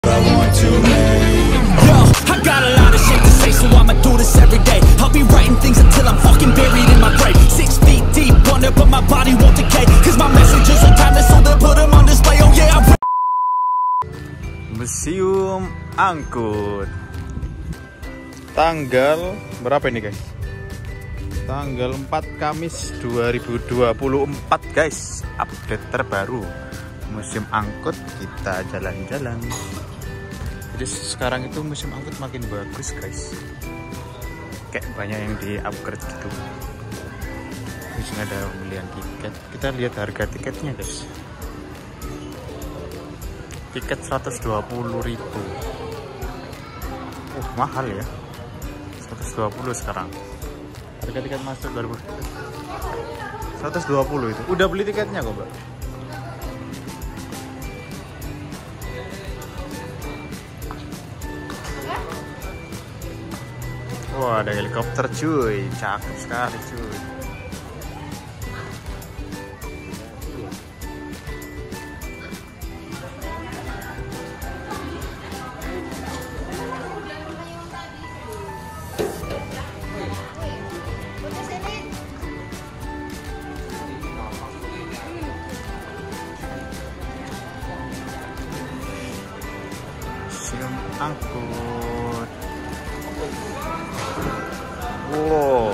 I want to make. Yo, I got a lot of shit to say, so I'ma do this every day. I'll be writing things until I'm fucking buried in my grave. 6 feet deep under, but my body won't decay. Cause my messages are timeless, so they'll put them on display. Oh yeah, Museum Angkut. Tanggal berapa ini guys? Tanggal 4 Kamis 2024 guys. Update terbaru Museum Angkut, kita jalan-jalan. Jadi sekarang itu Museum Angkut makin bagus guys. Kayak banyak yang di upgrade gitu. Di sini ada pembelian tiket. Kita lihat harga tiketnya guys. Tiket 120.000. Mahal ya. 120 sekarang. Harga tiket masuk 120 itu. Udah beli tiketnya kok, Mbak? Wah, ada helikopter cuy. Cakep sekali cuy. Museum Angkut. Wow.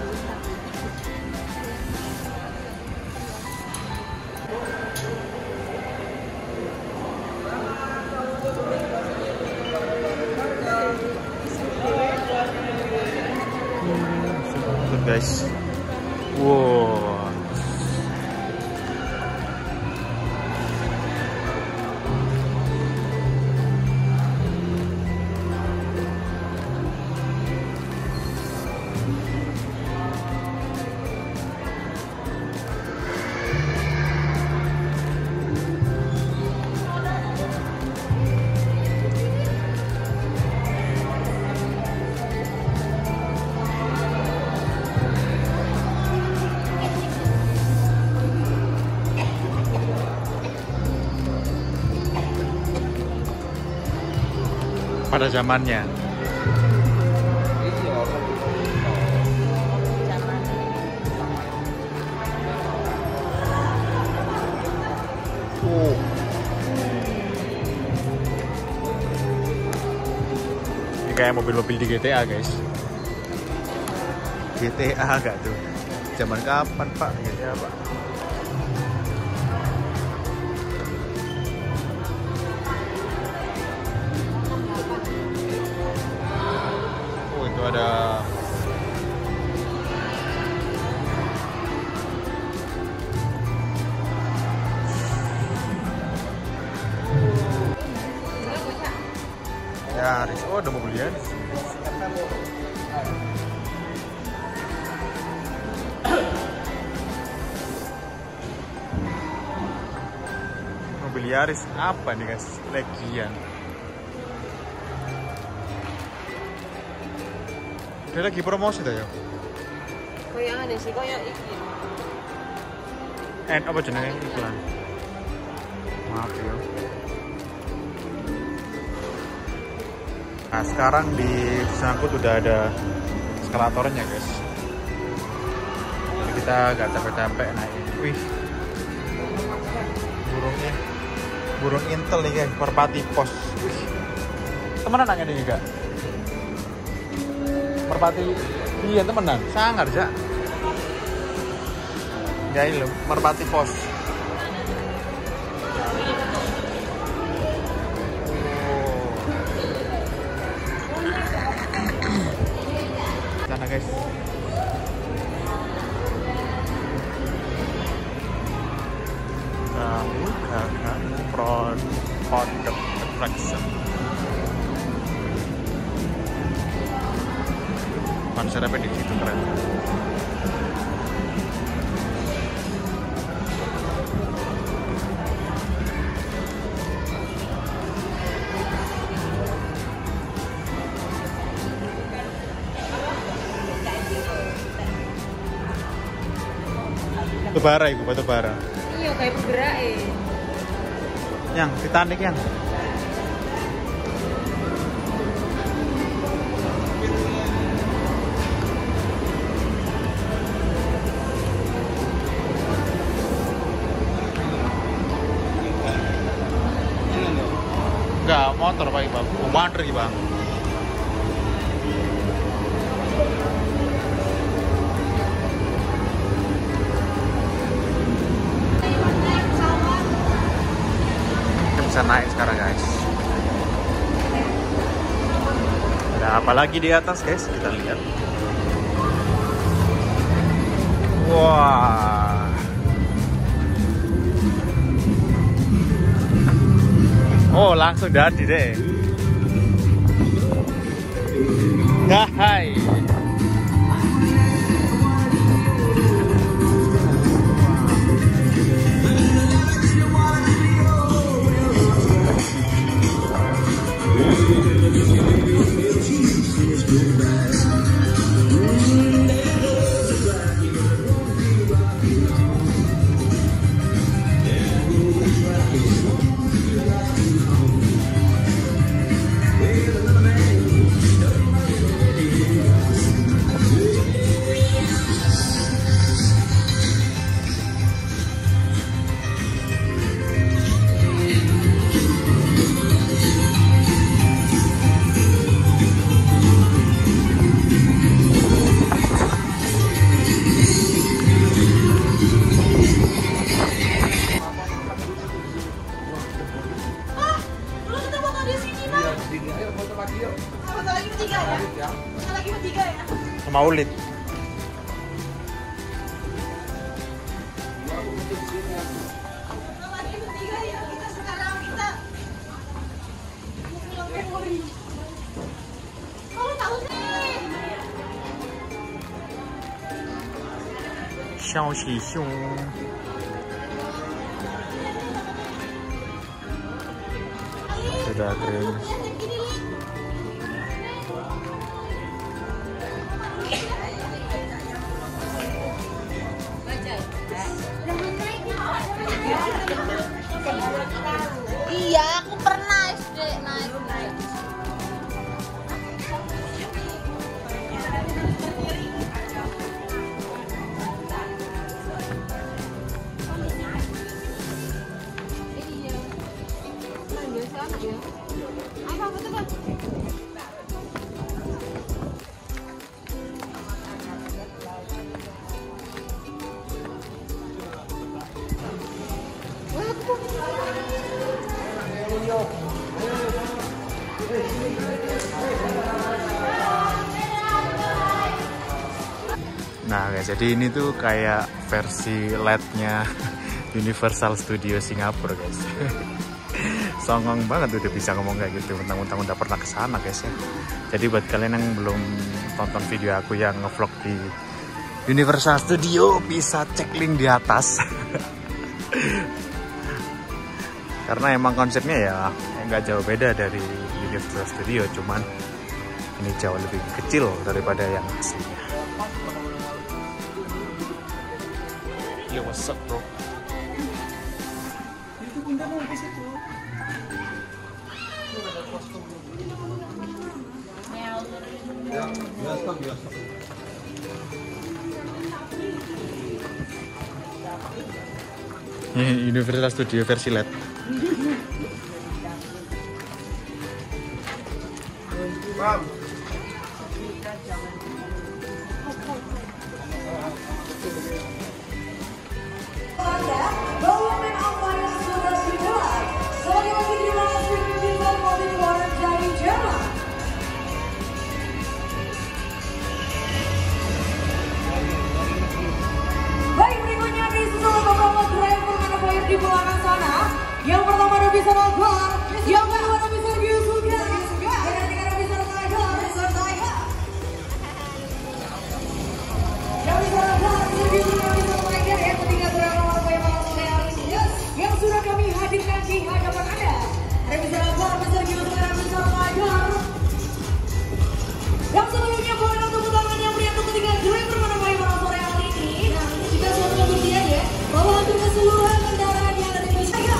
Tuh guys. Wow. Pada zamannya. Ini kayak mobil-mobil di GTA guys. GTA gak tuh? Zaman kapan Pak GTA Pak? Ada Yaris. Oh, ada mobil Yaris. Mobil Yaris apa nih guys? Legian. Dia lagi promosi dah ya. Kayak aneh sih, kayak iki. Apa jenenge iklan? Maaf ya. Nah, sekarang di Sangkut udah ada eskalatornya guys. Jadi kita gak capek-capek naik. Wih. Burung intel nih guys, Merpati Pos. Wih. Temenan nanya nih gak? Merpati, iya temenan, sangar aja. Ya ini loh, Merpati Pos. Sana guys. Kamu kakak product attraction. Konsepnya di situ keren. Batu bara ibu, batu bara. Iya kayak bergerak Yang Titanic yang. Enggak, motor Pak Bang. Wander iki, Bang. Kita bisa naik sekarang, guys. Ada apa lagi di atas, guys? Kita lihat. Wah. Oh, langsung jadi deh. Nah, hai. Maulid. Sudah keren. Iya, aku pernah SD naik. Nah guys, jadi ini tuh kayak versi LED-nya Universal Studio Singapura guys. Songong banget udah bisa ngomong kayak gitu, mentang-mentang udah pernah kesana guys ya. Jadi buat kalian yang belum tonton video aku yang ngevlog di Universal Studio, bisa cek link di atas. Karena emang konsepnya ya nggak jauh beda dari Universal Studio, cuman ini jauh lebih kecil daripada yang aslinya. Yo, what's up bro? Ini Universal Studio versi LED. Baik, berikutnya disusul beberapa driver monopoly di belakang sana. Yang pertama ada bisa Nogor, yang kedua ada bisa Yusuga, dan yang ketiga ada bisa Tiger. Yang bisa Nogor, bisa Yusuga, bisa Tiger. Yang ketiga driver monopoly yang sudah kami hadirkan di hadapan Anda. Ada bisa Nogor, bisa Yusuga, dan bisa Tiger. Yang sebelumnya boleh untuk tangan yang beri untuk ketiga driver monopoly pada sore hari ini. Nah, jika suatu berdia ya, bahwa untuk keseluruhan kendaraan yang ada di Indonesia.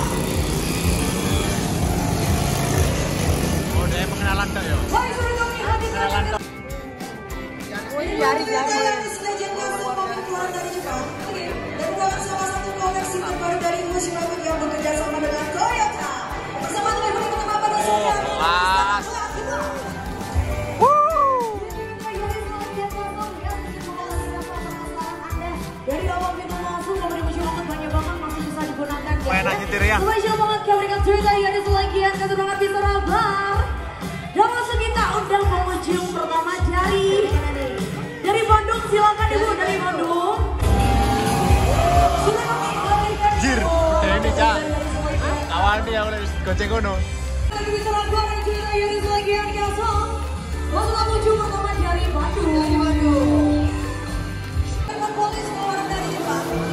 Oh, dia pengenalan dong ya. Baik, sudah kami hadirkan. Jari. Keluar dari Jepang. Dan dalam salah satu koleksi terbaru dari Musim yang bekerja sama dengan Toyota. Bersama driver kita Bapak cuy tadi ada sebagian keturunan di Surabaya. Dan langsung kita undang pengunjung pertama dari Bandung, silakan ibu dari Bandung. Jir, ini cak. Awalnya yang udah goceng kono. Lagi di Surabaya dan cuy tadi ada sebagian kosong. Langsung pengunjung pertama dari Bandung. Dengan polis keluaran dari Bandung.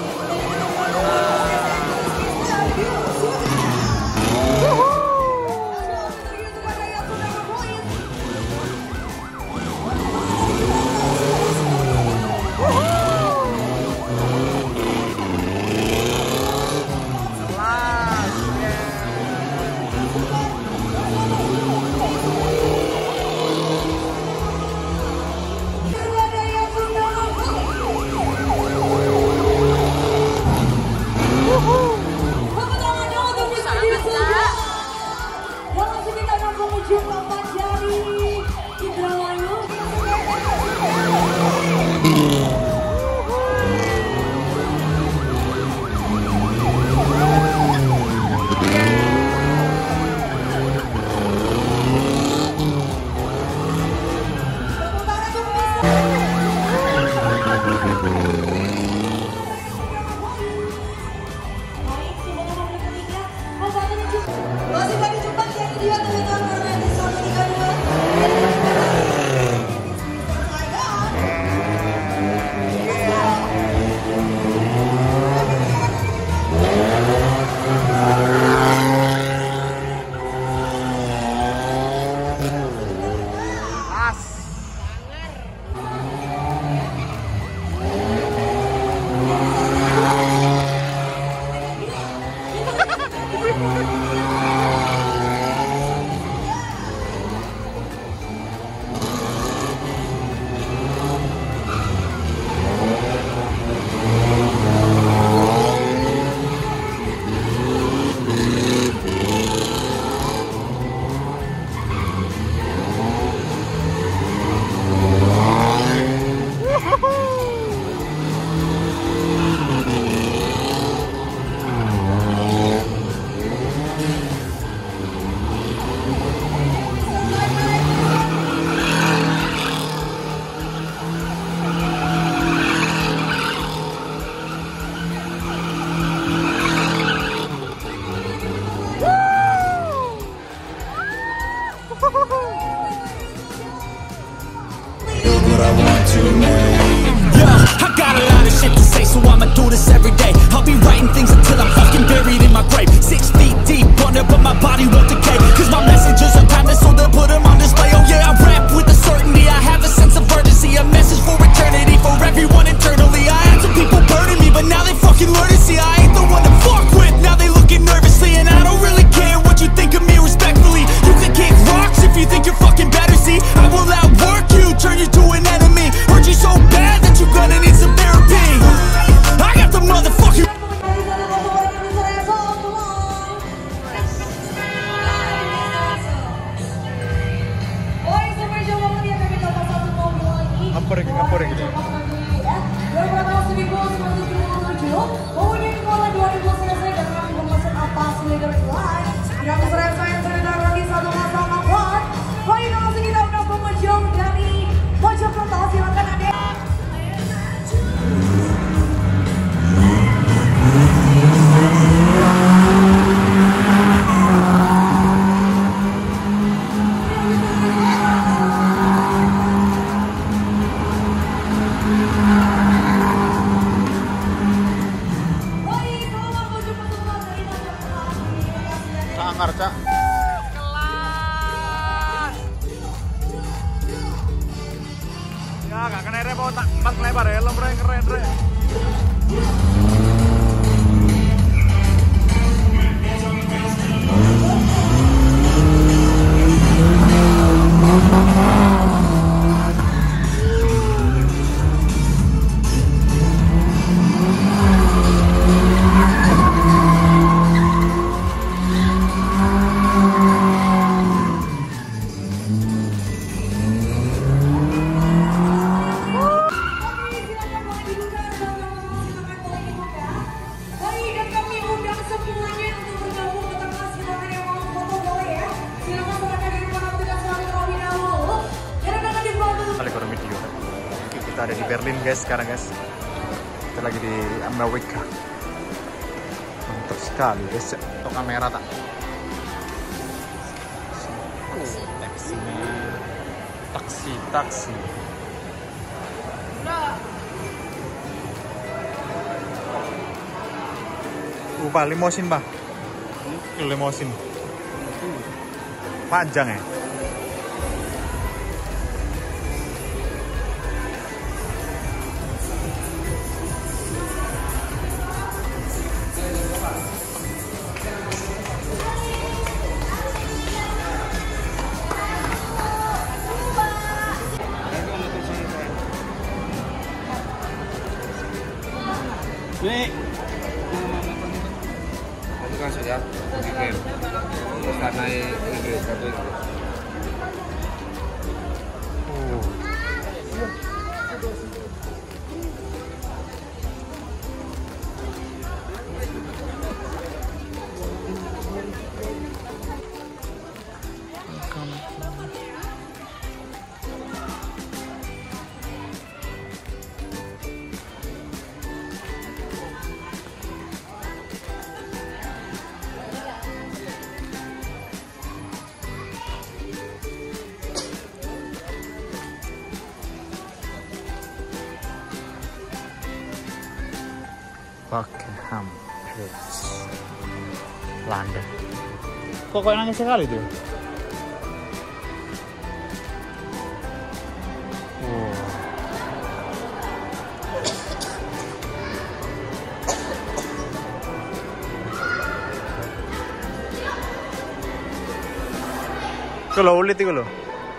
Cak. Kelas. Ya gak kena repot tak pas lebar helm keren re. ada di Berlin guys sekarang guys. Kita lagi di Amerika. Mantap sekali guys. Untuk kamera tak. Taksi. Pak, limosin Pak. Limosin. Panjang ya. Ini kasih ya, bikin terus karena Inggris satu Inggris. Buckingham Palace, London. Kok nangis sekali tuh? Kalau ulit itu loh.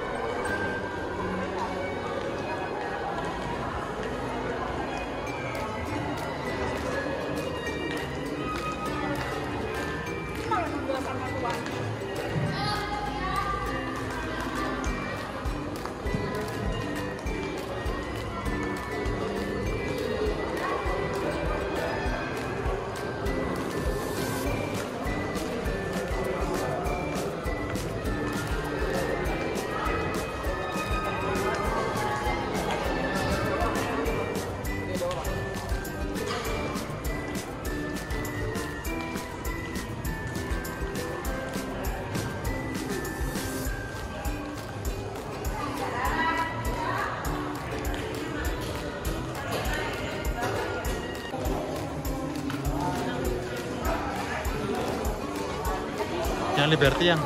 Yang Liberty yang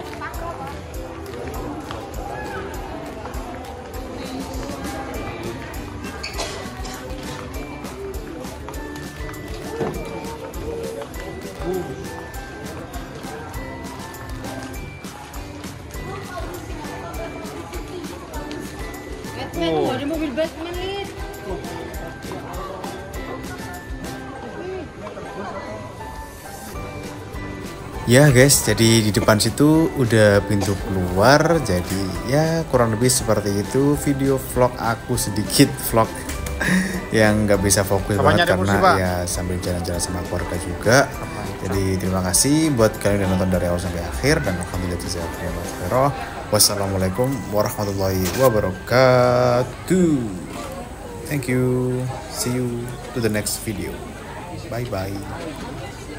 Batman, ada mobil Batman nih. ya guys, jadi di depan situ udah pintu keluar. Jadi ya kurang lebih seperti itu video vlog aku, sedikit vlog yang nggak bisa fokus banget karena ya sambil jalan-jalan sama keluarga juga. Jadi terima kasih buat kalian yang nonton dari awal sampai akhir, dan alhamdulillah. Wassalamualaikum warahmatullahi wabarakatuh. Thank you. See you to the next video. Bye bye.